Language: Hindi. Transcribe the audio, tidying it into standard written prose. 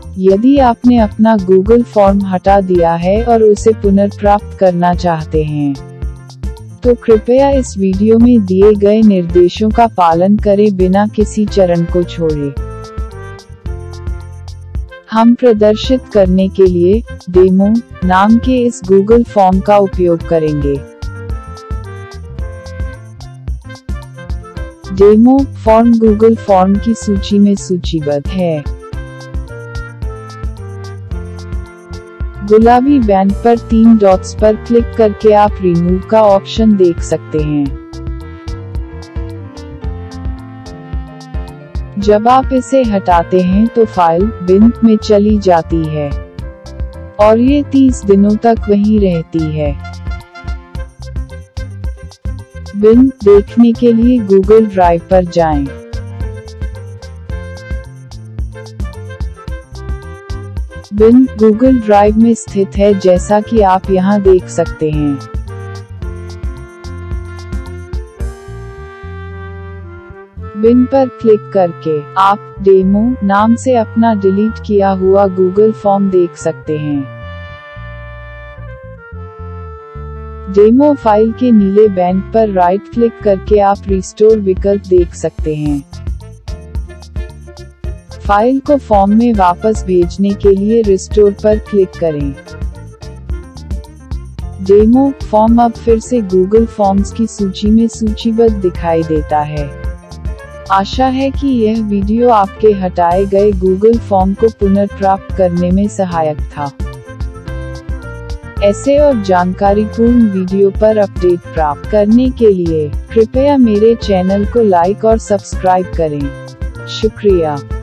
यदि आपने अपना गूगल फॉर्म हटा दिया है और उसे पुनर्प्राप्त करना चाहते हैं, तो कृपया इस वीडियो में दिए गए निर्देशों का पालन करें बिना किसी चरण को छोड़े। हम प्रदर्शित करने के लिए डेमो नाम के इस गूगल फॉर्म का उपयोग करेंगे। डेमो फॉर्म गूगल फॉर्म की सूची में सूचीबद्ध है। गुलाबी बैंड पर 3 डॉट्स पर क्लिक करके आप रिमूव का ऑप्शन देख सकते हैं। जब आप इसे हटाते हैं तो फाइल बिन में चली जाती है और ये 30 दिनों तक वहीं रहती है। बिन देखने के लिए गूगल ड्राइव पर जाएं। बिन गूगल ड्राइव में स्थित है, जैसा कि आप यहां देख सकते हैं। बिन पर क्लिक करके आप डेमो नाम से अपना डिलीट किया हुआ गूगल फॉर्म देख सकते हैं। डेमो फाइल के नीले बैंड पर राइट क्लिक करके आप रिस्टोर विकल्प देख सकते हैं। फाइल को फॉर्म में वापस भेजने के लिए रिस्टोर पर क्लिक करें। डेमो फॉर्म अब फिर से गूगल फॉर्म्स की सूची में सूचीबद्ध दिखाई देता है। आशा है कि यह वीडियो आपके हटाए गए गूगल फॉर्म को पुनर्प्राप्त करने में सहायक था। ऐसे और जानकारीपूर्ण वीडियो पर अपडेट प्राप्त करने के लिए कृपया मेरे चैनल को लाइक और सब्सक्राइब करें। शुक्रिया।